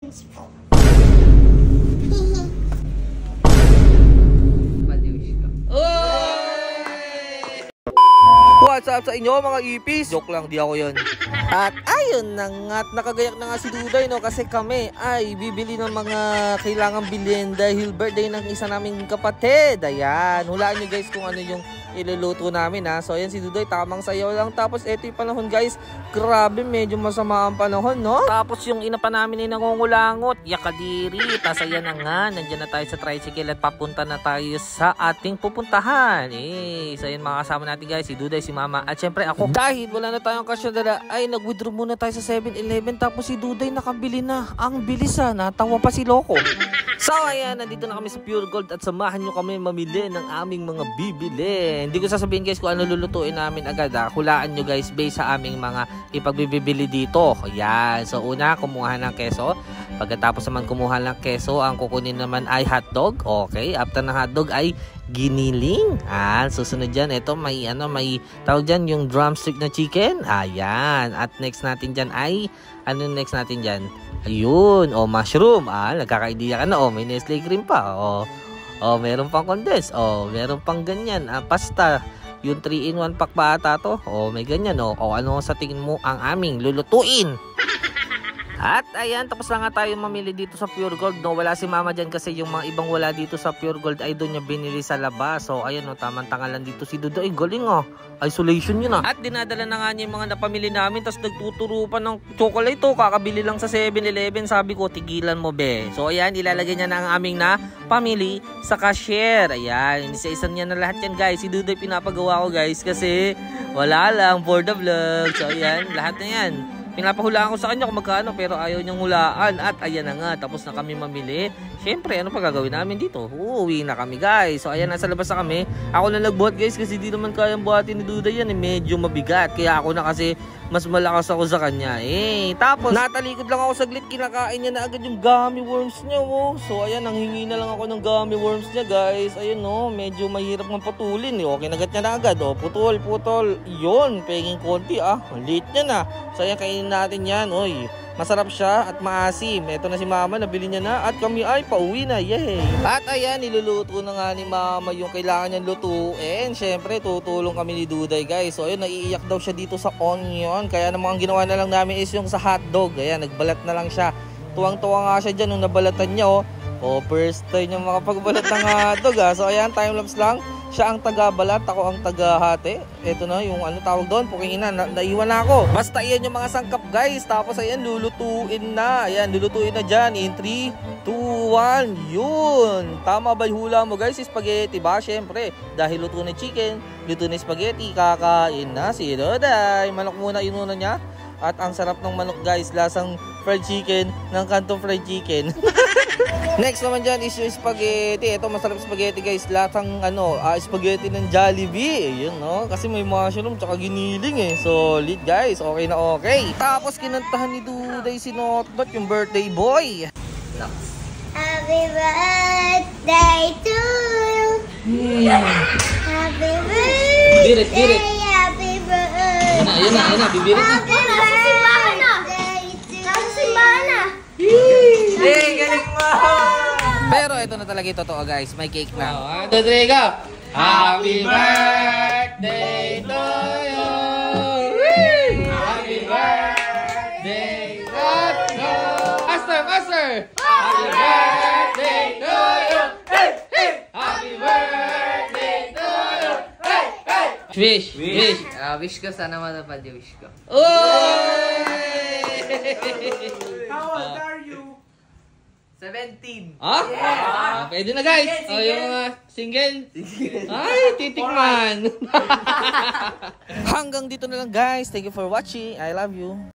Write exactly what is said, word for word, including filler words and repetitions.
What's up sa inyo mga ipis? Joke lang, di ako yun. At ayun na nga, nakagayak na nga si Duday, no? Kasi kami ay bibili ng mga kailangang bilhin dahil birthday ng isa naming kapatid. Ayan, hulaan nyo guys kung ano yung iluluto namin, ha. So ayan si Duday, tamang sayaw lang. Tapos eto yung panahon guys, grabe, medyo masama ang panahon, no? Tapos yung ina pa namin ay nangungulangot, yakadiri. Tapos ayan na nga, nandyan na tayo sa tricycle at papunta na tayo sa ating pupuntahan. Eh, so ayan mga kasama natin guys, si Duday, si Mama, at syempre ako. Dahil wala na tayong cash na dala, ay nag-withdraw muna tayo sa seven eleven. Tapos si Duday nakabili na. Ang bilis, ha, natawa pa si Loco. So ayan, nandito na kami sa Pure Gold at samahan nyo kami mamili ng aming mga bibili. Hindi ko sasabihin guys kung ano lulutuin namin agad, ha. Hulaan nyo guys based sa aming mga ipagbibili dito. Ayan, so una, kumuha ng keso. Pagkatapos naman kumuha ng keso, ang kukunin naman ay hotdog. Okay, after ng hotdog ay giniling. Ah, susunod dyan, ito may ano, may tawag dyan yung drumstick na chicken. Ayan, at next natin dyan ay, ano next natin dyan? Ayun, o oh, mushroom. Ah, nagkaka-idea ka na. O, oh, may Nestle cream pa. O, oh, oh, meron pang condensed. O, oh, meron pang ganyan. Ah, pasta. Yung three in one pack ba ata to? O, oh, may ganyan. O, oh. oh, ano sa tingin mo ang aming lulutuin? At ayan, tapos na nga tayo mamili dito sa Pure Gold, no? Wala si Mama dyan kasi yung mga ibang wala dito sa Pure Gold ay doon niya binili sa labas. So ayan, no, tamang tangalan dito si Dudo. Ay, galing, oh. Isolation yun, ah. At dinadala na nga niya yung mga napamili namin. Tapos nagtuturo pa ng chocolate, oh. Kakabili lang sa seven eleven. Sabi ko, tigilan mo, be. So ayan, ilalagay niya na ang aming na pamili sa cashier. Ayan, isa-isa niya na lahat yan, guys. Si Dudo pinapagawa ko, guys, kasi wala lang for the vlog. So ayan, lahat na yan. Pinapahulaan ko sa kanya kung magkano, pero ayaw niyang hulaan. At ayan na nga, tapos na kami mamili. Siyempre, ano pa gagawin namin dito? Uuwi na kami guys. So ayan, nasa labas na kami. Ako na nagbuhat guys kasi di naman kayang buhatin ni Duday yan, eh. Medyo mabigat. Kaya ako na kasi mas malakas ako sa kanya, eh. Tapos natalikod lang ako saglit, kinakain niya na agad yung gummy worms niya, oh. So ayan, nanghingi na lang ako ng gummy worms niya guys. Ayun, oh, medyo mahirap ng putulin, eh. Okay, nagat niya na agad, oh. Putol, putol. Yun, penging konti, ah. Maliit niya na. So ayan, kainin natin yan, oy. Masarap siya at maasim. Ito na si Mama, nabili niya na at kami ay pauwi na. Yay! At ayan, niluluto na nga ni Mama yung kailangan niyang lutuin. Siyempre, tutulong kami ni Duday guys. So ayun, naiiyak daw siya dito sa onion. Kaya naman ang ginawa na lang namin is yung sa hotdog. Ayan, nagbalat na lang siya. Tuwang-tuwa nga siya dyan nung nabalatan niya, oh. Oh, first time niya makapagbalat ng hotdog, ah. So ayan, time-lapse lang. Siya ang taga-balat, ako ang taga-hati. Ito na yung ano tawag doon, puking ina, na naiwan na ako. Basta yan yung mga sangkap guys. Tapos ayan, lulutuin na. Ayan, lulutuin na dyan in three, two, one. Yun. Tama ba yung hula mo guys? Spaghetti ba? Siyempre, dahil luto na chicken, luto na spaghetti, kakain na si Duday. Manok muna inuna niya. At ang sarap ng manok guys, lasang fried chicken ng Kanto Fried Chicken. Next naman dyan is yung spaghetti. Ito masarap spaghetti guys, lasang ano, uh, spaghetti ng Jollibee. Ayun, no? Kasi may mushroom tsaka giniling, eh. Solid guys, okay na okay. Tapos kinantahan ni Duday si Notdot, yung birthday boy. Happy birthday to you. Hmm. Happy birthday. Birit, birit. Happy birthday. Ayun na, ayun na, bibirit na. Nasa simbahan na. Nasa simbahan na. Hey, galing mo! Pero ito na talaga yung totoo guys, may cake na. one, two, three, go! Happy birthday to you! Happy birthday to you! Master, master! Happy birthday to you! Hey, hey! Happy birthday to you! Hey, hey! Wish, wish! Uh, wish ko sana matapad yung wish ko. Oy! How old are you? seventeen. Ah? Yeah. Ah, pwede na guys. Single, Oh, yung mga single. Ay, titikman. Hanggang dito na lang guys. Thank you for watching. I love you.